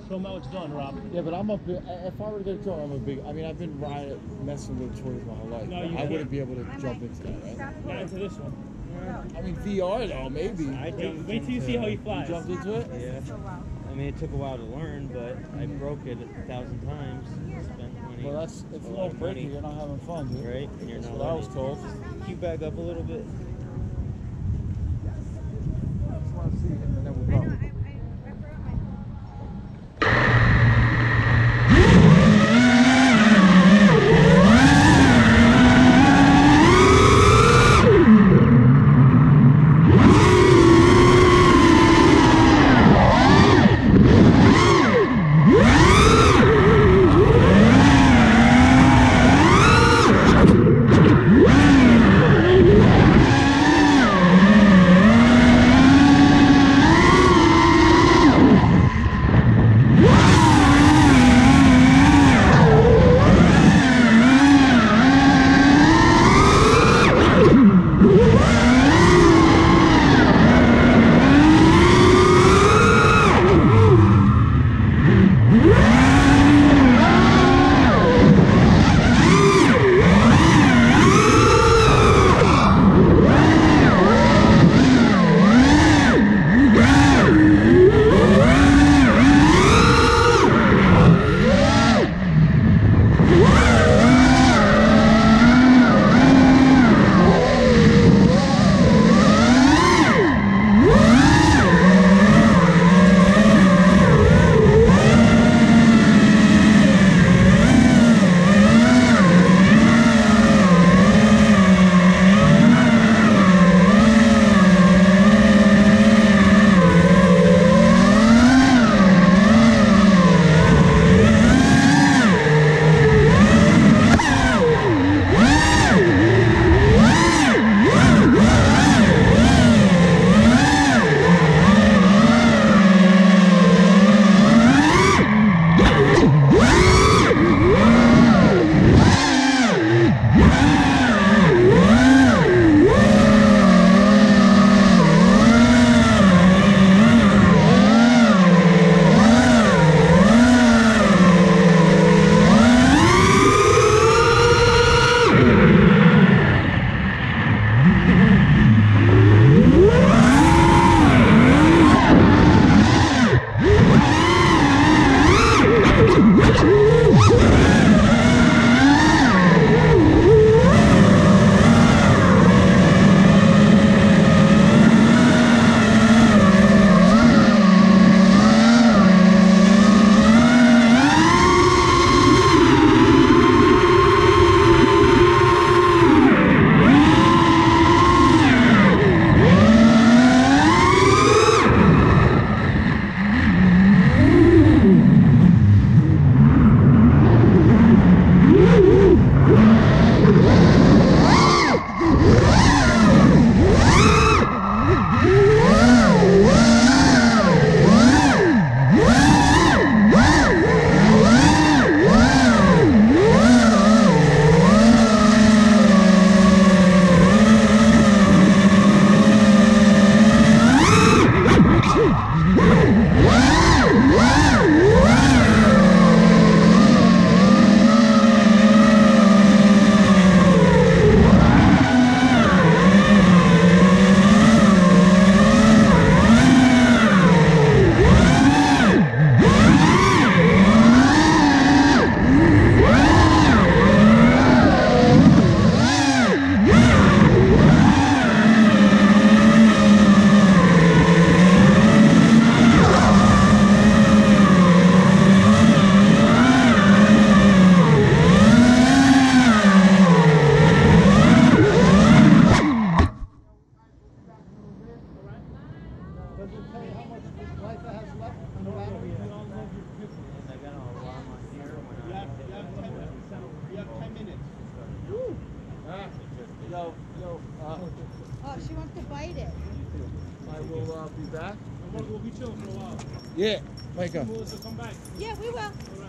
Show them how it's done, Rob. Yeah, but I'm a big, if I were to get a tour, I'm a big, I mean, I've been messing with toys my whole life. No, I wouldn't be able to jump into that, right? Not into this one. I mean, VR though, maybe. Wait till you see how he flies. You jumped into it? Yeah. I mean, it took a while to learn, but I broke it 1,000 times. Spent money. Well, that's, if you don't break it, you're not having fun, dude. Right? And you're That's not what I was told. Cue back up a little bit. I just want to see it, and then we'll go. Oh, she wants to bite it. I will be back. We'll be chilling for a while. Yeah, Micah. Melissa, come back. Yeah, we will. All right.